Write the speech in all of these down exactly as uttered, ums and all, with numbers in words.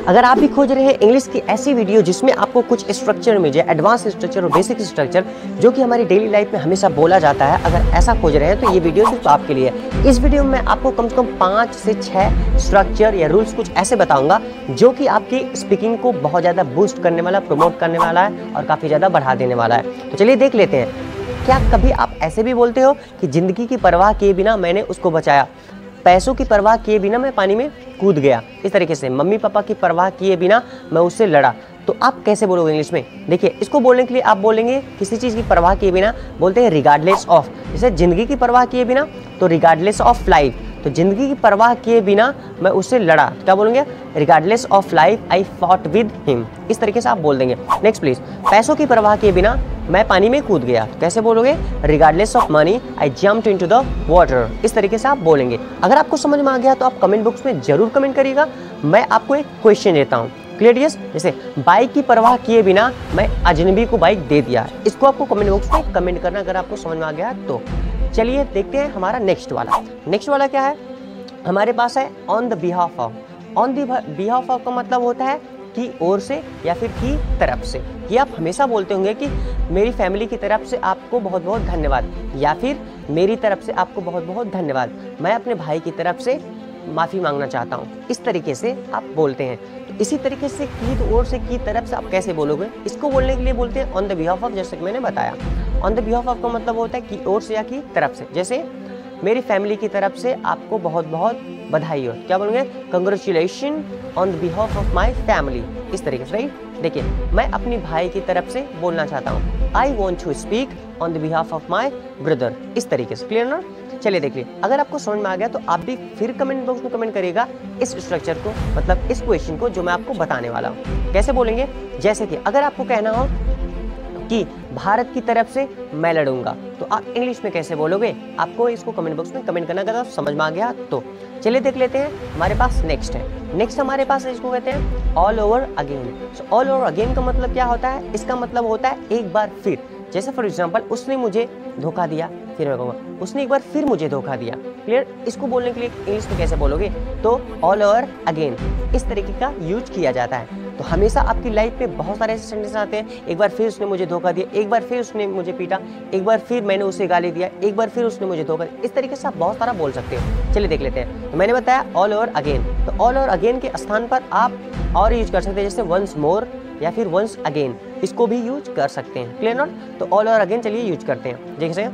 अगर आप भी खोज रहे हैं इंग्लिश की ऐसी वीडियो जिसमें आपको कुछ स्ट्रक्चर मिल जाए, एडवांस स्ट्रक्चर और बेसिक स्ट्रक्चर जो कि हमारी डेली लाइफ में हमेशा बोला जाता है, अगर ऐसा खोज रहे हैं तो ये वीडियो सिर्फ आपके लिए है। इस वीडियो में आपको कम से कम पाँच से छः स्ट्रक्चर या रूल्स कुछ ऐसे बताऊंगा जो कि आपकी स्पीकिंग को बहुत ज़्यादा बूस्ट करने वाला, प्रमोट करने वाला है और काफ़ी ज़्यादा बढ़ा देने वाला है। तो चलिए देख लेते हैं। क्या कभी आप ऐसे भी बोलते हो कि ज़िंदगी की परवाह किए बिना मैंने उसको बचाया, पैसों की परवाह किए बिना मैं पानी में कूद गया, इस तरीके से मम्मी पापा की परवाह किए बिना मैं उससे लड़ा, तो आप कैसे बोलोगे इंग्लिश में? देखिए, इसको बोलने के लिए आप बोलेंगे किसी चीज़ की परवाह किए बिना बोलते हैं रिगार्डलेस ऑफ। जैसे ज़िंदगी की परवाह किए बिना तो रिगार्डलेस ऑफ लाइफ, तो ज़िंदगी की परवाह किए बिना मैं उससे लड़ा, तो क्या बोलेंगे? Regardless of life I fought with him. इस तरीके से आप बोल देंगे। नेक्स्ट प्लीज, पैसों की परवाह किए बिना मैं पानी में कूद गया, तो कैसे बोलोगे? Regardless of money I jumped into the water. इस तरीके से आप बोलेंगे। अगर आपको समझ में आ गया तो आप कमेंट बॉक्स में जरूर कमेंट करिएगा। मैं आपको एक क्वेश्चन देता हूँ, क्लियर? यस। जैसे बाइक की परवाह किए बिना मैं अजनबी को बाइक दे दिया, इसको आपको कमेंट बॉक्स में कमेंट करना अगर आपको समझ में आ गया तो। चलिए देखते हैं हमारा नेक्स्ट वाला। नेक्स्ट वाला क्या है हमारे पास है? On the behalf of. On the behalf of का मतलब होता है की ओर से या फिर की तरफ से। ये आप हमेशा बोलते होंगे कि मेरी फैमिली की तरफ से आपको बहुत बहुत धन्यवाद, या फिर मेरी तरफ से आपको बहुत बहुत धन्यवाद, मैं अपने भाई की तरफ से माफ़ी मांगना चाहता हूँ, इस तरीके से आप बोलते हैं। तो इसी तरीके से की तो ओर से की तरफ से आप कैसे बोलोगे? इसको बोलने के लिए बोलते हैं ऑन द बिहाफ ऑफ। जैसे कि मैंने बताया, ऑन द बिहाफ ऑफ का मतलब होता है की ओर से या की तरफ से। जैसे मेरी फैमिली की तरफ से आपको बहुत बहुत बधाई हो, क्या बोलेंगे? Congratulation on the behalf of my family, इस तरीके से। राइट। देखिए, मैं अपनी भाई की तरफ से बोलना चाहता हूँ, I want to speak on the behalf of my brother, इस तरीके से। क्लियर ना? चलिए देखिए, अगर आपको समझ में आ गया तो आप भी फिर कमेंट बॉक्स में कमेंट करिएगा इस स्ट्रक्चर को, मतलब इस क्वेश्चन को जो मैं आपको बताने वाला हूँ। कैसे बोलेंगे? जैसे कि अगर आपको कहना हो कि भारत की तरफ से मैं लड़ूंगा, तो आप इंग्लिश में कैसे बोलोगे? आपको इसको कमेंट बॉक्स में कमेंट करना, अगर समझ में आ गया तो। चलिए देख लेते हैं। हमारे पास नेक्स्ट है। नेक्स्ट हमारे पास इसको कहते हैं all over again. So all over again का मतलब क्या होता है? इसका मतलब होता है एक बार फिर। जैसे फॉर एग्जांपल, उसने मुझे धोखा दिया, फिर मैं कहूँगा उसने एक बार फिर मुझे धोखा दिया। क्लियर? इसको बोलने के लिए इंग्लिश में कैसे बोलोगे? तो ऑल ओवर अगेन, इस तरीके का यूज किया जाता है। तो हमेशा आपकी लाइफ में बहुत सारे ऐसे सेंटेंस आते हैं, एक बार फिर उसने मुझे धोखा दिया, एक बार फिर उसने मुझे पीटा, एक बार फिर मैंने उसे गाली दिया, एक बार फिर उसने मुझे धोखा दिया। इस तरीके से आप बहुत सारा बोल सकते हो। चलिए देख लेते हैं। तो मैंने बताया ऑल ओवर अगेन, तो ऑल ओवर अगेन के स्थान पर आप और यूज कर सकते हैं, जैसे वंस मोर या फिर वंस अगेन, इसको भी यूज कर सकते हैं। Clear not? तो ऑल ओवर अगेन चलिए यूज करते हैं। जैसे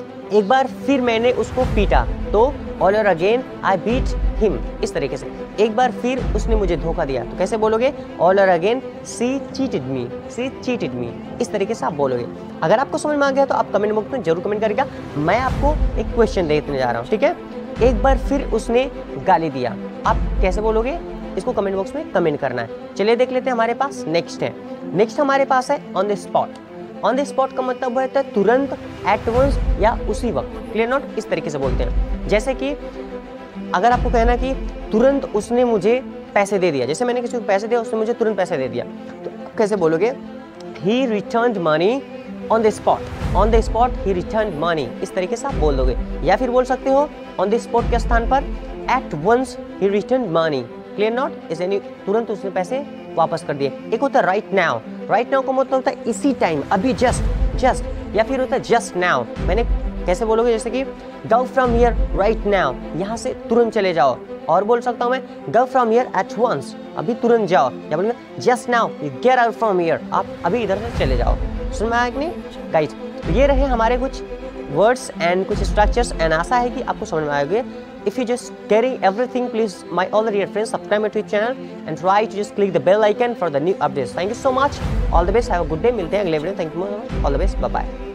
एक बार फिर मैंने उसको पीटा, तो all over again I beat him, इस तरीके से। एक बार फिर उसने मुझे धोखा दिया, तो कैसे बोलोगे? All over again she cheated me, she cheated me, इस तरीके से आप बोलोगे। अगर आपको समझ में आ गया तो आप कमेंट बॉक्स में जरूर कमेंट करिएगा। मैं आपको एक क्वेश्चन देने जा रहा हूँ, ठीक है? एक बार फिर उसने गाली दिया, आप कैसे बोलोगे? इसको कमेंट बॉक्स में कमेंट करना है। चलिए देख लेते हैं। हमारे पास नेक्स्ट है। नेक्स्ट हमारे पास है on the spot. On the spot का मतलब होता है तुरंत, एट वंस या उसी वक्त। Clear not? इस तरीके से बोलते हैं। जैसे कि अगर आपको कहना कि तुरंत उसने मुझे पैसे दे दिया, जैसे मैंने किसी को पैसे दिया, उसने मुझे तुरंत पैसे दे दिया, तो कैसे बोलोगे? He returned money on the spot. On the spot he returned money, इस तरीके से आप बोल दोगे। या फिर बोल सकते हो ऑन द स्पॉट के स्थान पर at once he returned money. Clear not? इस यानी तुरंत उसने पैसे वापस कर दिए। एक होता है राइट नाउ। राइट नाउ का मतलब होता है इसी टाइम, अभी, जस्ट जस्ट। या फिर होता है जस्ट नाउ। मैंने कैसे बोलोगे? जैसे कि go from here right now, यहाँ से तुरंत चले जाओ। और बोल सकता हूँ मैं go from here at once, अभी तुरंत जाओ। या बोलूँगा just now you get out from here, आप अभी इधर से चले जाओ। सुन में आया कि नहीं गाइज? तो ये रहे हमारे कुछ वर्ड्स एंड कुछ स्ट्रक्चर्स, एंड आशा है कि आपको समझ में आएंगे। If you just getting everything, please, my all the dear friends, subscribe my Twitch channel and try to just click the bell icon for the new updates. Thank you so much. All the best. Have a good day. मिलते हैं अगले video. Thank you. All the best. Bye bye.